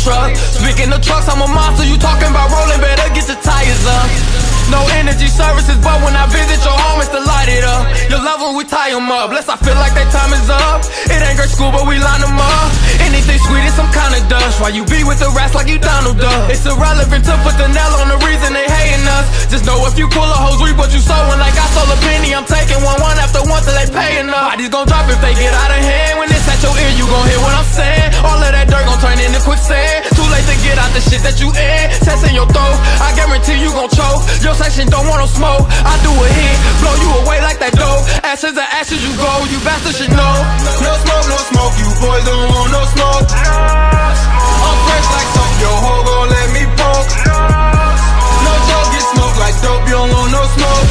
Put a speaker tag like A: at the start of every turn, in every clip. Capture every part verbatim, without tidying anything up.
A: truck. Speaking of trucks, I'm a monster. You talking about rolling, better get your tires up. No energy services, but when I visit your home, it's to light it up. Your love when we tie them up, lest I feel like that time is up. It ain't great school, but we line them up. Anything sweet is some kind of dust. Why you be with the rats like you Donald Duck? It's irrelevant to put the nail on the reason they hating us. Just know if you pull a hose, reap what you sowing. Like I stole a penny, I'm taking one, one after one till they paying up. Bodies gon' drop if they get out of hand. When it's at your ear, you gon' hear what I'm saying. All of that dirt gon' turn into quicksand. Too late to get out the shit that you in. Test in your throat, I guarantee you gon' choke. Your section don't want no smoke. I do a hit, blow you away like that dope. Ashes to ashes you go, you bastards should know.
B: No smoke, no smoke, you boys don't want no smoke. I'm fresh like soap, your hoe gon' let me poke. No joke, get smoked like dope, you don't want no smoke.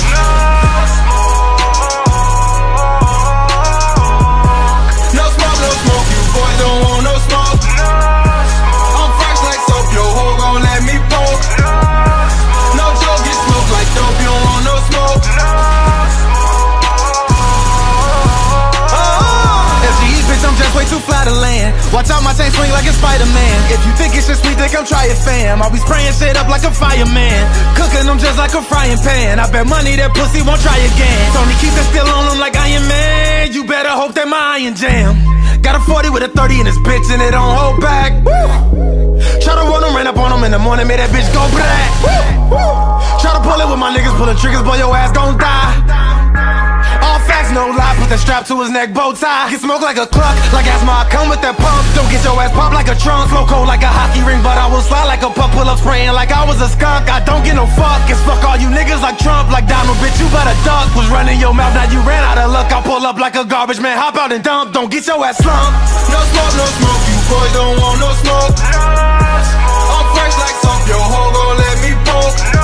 B: No smoke, no smoke, you boys don't want no smoke. I'm fresh like soap, your hoe gon' let me poke. No joke, get smoked like dope, you don't want no smoke.
C: I'm just way too fly to land. Watch out, my chain swing like a Spider-Man. If you think it's just sweet, then come try it, fam. I'll be spraying shit up like a fireman, cooking them just like a frying pan. I bet money that pussy won't try again. Tony keep it still on them like Iron Man. You better hope that my iron jam. Got a forty with a thirty in this bitch and it don't hold back. Woo. Try to run them, ran up on them in the morning, made that bitch go black. Woo. Woo. Try to pull it with my niggas, pulling triggers, boy, your ass gon' die. All facts, no lie, put that strap to his neck, bow tie. Get smoked like a cluck, like asthma, I come with that pump. Don't get your ass popped like a trunk. Flow cold like a hockey ring, but I will slide like a puck. Pull up spraying like I was a skunk. I don't get no fuck, it's fuck all you niggas like Trump. Like Donald, bitch, you better duck. Was running your mouth, now you ran out of luck. I'll pull up like a garbage man, hop out and dump. Don't get your ass slumped.
B: No smoke, no smoke, you boys don't want no smoke. I'm fresh like soap, your hoe gon' let me poke.